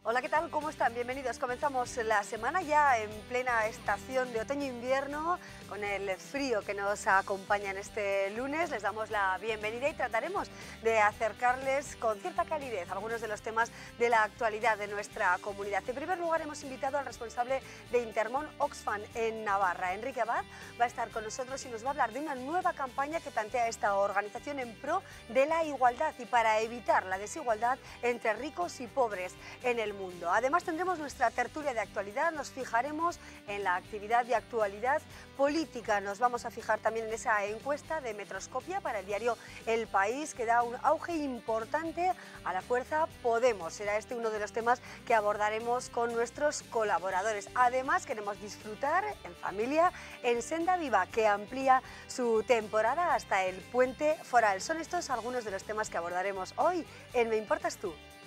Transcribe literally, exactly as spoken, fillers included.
Hola, ¿qué tal? ¿Cómo están? Bienvenidos. Comenzamos la semana ya en plena estación de otoño-invierno, con el frío que nos acompaña en este lunes. Les damos la bienvenida y trataremos de acercarles con cierta calidez algunos de los temas de la actualidad de nuestra comunidad. En primer lugar, hemos invitado al responsable de Intermón Oxfam en Navarra, Enrique Abad. Va a estar con nosotros y nos va a hablar de una nueva campaña que plantea esta organización en pro de la igualdad y para evitar la desigualdad entre ricos y pobres en el mundo. Además, tendremos nuestra tertulia de actualidad, nos fijaremos en la actividad de actualidad política, nos vamos a fijar también en esa encuesta de Metroscopia para el diario El País, que da un auge importante a la fuerza Podemos. Será este uno de los temas que abordaremos con nuestros colaboradores. Además, queremos disfrutar en familia en Senda Viva, que amplía su temporada hasta el Puente Foral. Son estos algunos de los temas que abordaremos hoy en Me Importas Tú.